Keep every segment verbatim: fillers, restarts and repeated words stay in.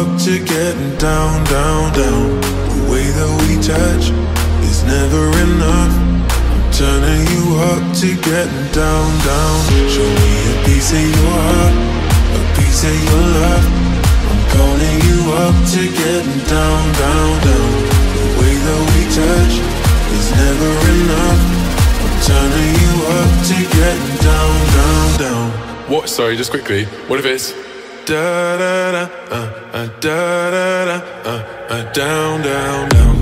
up to getting down, down, down. The way that we touch is never enough. I'm turning you up to getting down, down. Show me a piece of your heart, a piece of your love. I'm calling you up to getting down, down, down. The way that we touch is never enough. I'm turning you up to getting down, down, down. What? Sorry, just quickly. What if it's da da da uh, uh, da da da uh, uh, down, down, down.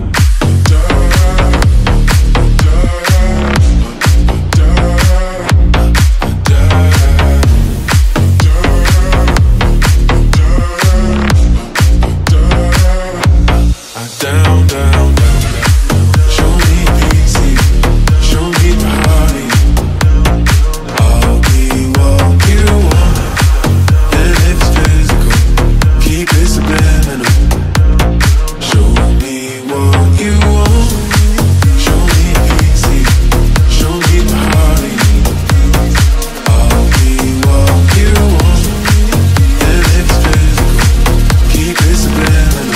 Down, down, down. Show me easy, show me body. I'll be what you want, and it's physical. Keep it subliminal. Show me what you want. Show me easy, show me body. I'll be what you want, and it's physical. Keep it subliminal.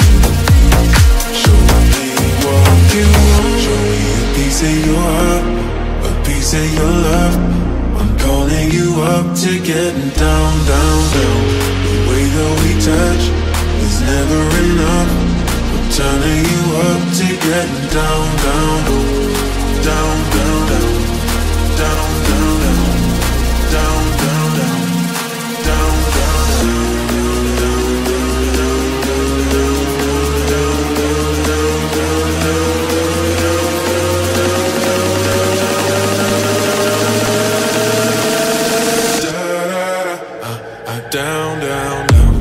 Piece of your heart, a piece of your love. I'm calling you up to getting down, down, down. The way that we touch is never enough. I'm turning you up to getting down, down, down, down, down, down, down, down, down, down, down, down, down, down, down.